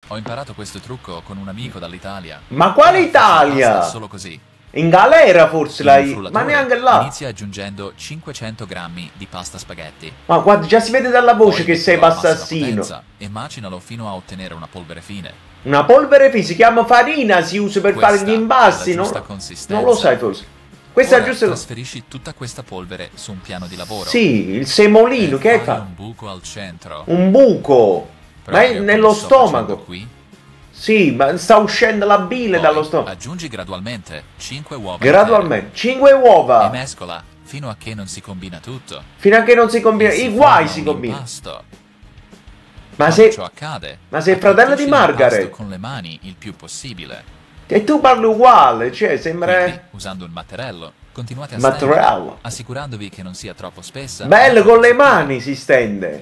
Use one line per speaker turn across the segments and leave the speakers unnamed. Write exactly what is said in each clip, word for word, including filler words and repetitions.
Ho imparato questo trucco con un amico dall'Italia.
Ma quale Italia?
Solo così.
In galera forse l'hai... Ma
frullatore
neanche là.
Inizia aggiungendo cinquecento grammi di pasta spaghetti.
Ma guarda, già si vede dalla voce
Poi
che sei
mettilo a massima
passassino.
potenza E macinalo fino a ottenere una polvere fine.
Una polvere fine, si chiama farina, si usa per
Questa
fare gli impasti,
è la
non,
giusta consistenza.
non lo sai forse. Questa
Ora
è giusta...
trasferisci tutta questa polvere su un piano di lavoro.
Sì, il semolino,
e
che
fai
fa?
un buco al centro.
Un buco. Ma è
Proprio
nello
come sto facendo
stomaco.
Qui.
Sì, ma sta uscendo la bile
Poi
dallo stomaco.
aggiungi gradualmente cinque uova
Gradualmente. cinque
intere
uova.
e mescola fino a che non si combina tutto.
Fino a che non si combina.
E si
I guai
forma
si
un
combinano.
impasto.
Ma
Quando
se...
ciò accade,
Ma sei il fratello di
accattisci l'impasto
Margaret.
con le mani il più possibile.
E tu parli uguale, cioè sembra...
Quindi, usando il mattarello, continuate a
Mattarello.
stendere, assicurandovi che non sia troppo spessa.
Bello, con le mani si stende.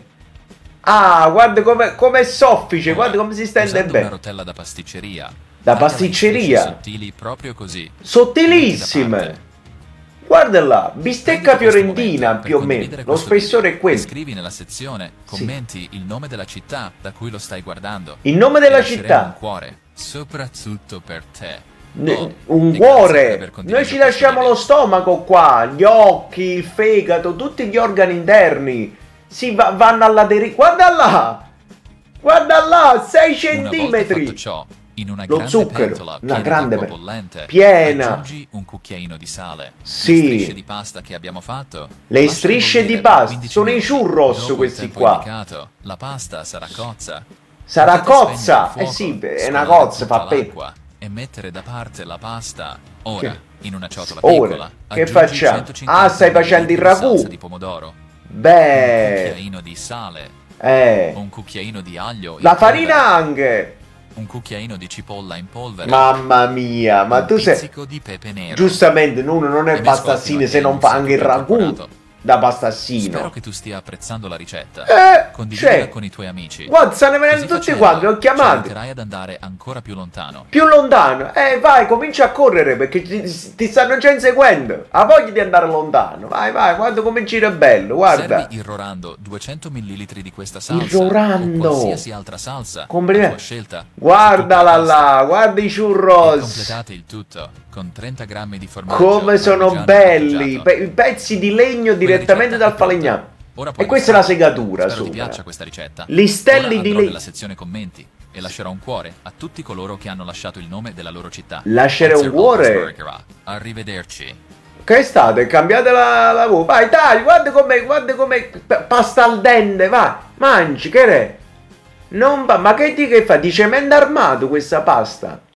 Ah, guarda come come è soffice,
Ora,
guarda come si stende
usando una
bene.
rotella da pasticceria.
Da
tagliala in
pasticceria.
strisce sottili proprio così. Metti da
Sottilissime.
parte.
Guarda là, bistecca
Prendi questo
fiorentina
momento per
più o meno.
condividere
Lo
questo
spessore
video.
è quello.
Scrivi nella sezione
Sì.
commenti il nome della città da cui lo stai guardando.
Il nome
E
della
lasceremo
città.
un cuore, soprattutto per te.
Ne-
Oh,
un
e grazie per
cuore.
aver condiviso
Noi ci
questo
lasciamo
video.
lo stomaco qua, gli occhi, il fegato, tutti gli organi interni. Si va- vanno alla deriva. Guarda là! Guarda là, sei
Una volta
centimetri.
fatto ciò, in una
Lo
grande
zucchero,
pentola
una
piena
grande
d'acqua
pe-
bollente,
piena.
aggiungi un cucchiaino di sale.
Sì.
Le strisce di pasta che abbiamo fatto.
Le
lasciali
strisce
bollire
di
per
pasta,
quindici
sono i
minuti.
churros
Dopo il
questi
tempo
qua.
indicato, la pasta sarà cozza.
Sarà
Potete spegnere
cozza.
il fuoco,
Eh sì, è una
scolare
cozza,
tutta
fa pena.
l'acqua e mettere da parte la pasta. Ora,
Che-
in una ciotola
Ora,
piccola,
che
aggiungi
facciamo?
centocinquanta
Ah, stai facendo il
millilitri di
ragù.
salsa di pomodoro, un
Beh,
cucchiaino di sale,
eh.
un cucchiaino di aglio in
La
polvere,
farina anche.
un cucchiaino di cipolla in polvere,
Mamma mia, ma
un
tu sei...
pizzico di pepe nero.
Giustamente, uno non è
E mescola
pastassino
fino a
se
che
non
non
fa
sia
anche il
tutto
ragù
incorporato.
da
Spero
pastassino.
che tu stia apprezzando la ricetta.
Eh,
Condividila
cioè,
con i tuoi amici.
guarda, stanno venendo
Così
tutti
facendo,
quanti, li ho
ci
chiamati.
aiuterai ad andare ancora più lontano.
Più lontano. Eh, vai, comincia a correre perché ti, ti stanno già inseguendo. Ha voglia di andare lontano. Vai, vai, guarda come gira bello, guarda.
Servi il Rorando duecento millilitri di questa salsa.
Il Rorando.
O qualsiasi altra salsa.
Complimenti.
A tua scelta.
Guardala
Su tutta la
là, guarda i
pasta. E
churros.
completate il tutto con trenta grammi di formaggio.
Come sono
parmigiano
belli.
grattugiato.
Pe- pezzi di legno direttamente
ricetta
dal
è pronta.
falegname.
Ora puoi
E questa è la
gustare.
segatura
Spero ti
sopra.
piaccia questa ricetta.
Listelli
Ora
di
andrò
legno.
nella sezione commenti e lascerò un cuore a tutti coloro che hanno lasciato il nome della loro città.
Lasciare un
Ezio
cuore?
Rollsbergerà. Arrivederci.
Che state? Cambiate la, la voce. Vai, dai, guarda com'è, guarda com'è. p- Pasta al dente, vai. Mangi, che è? Non va. Ma che di che fa? Di cemento armato questa pasta.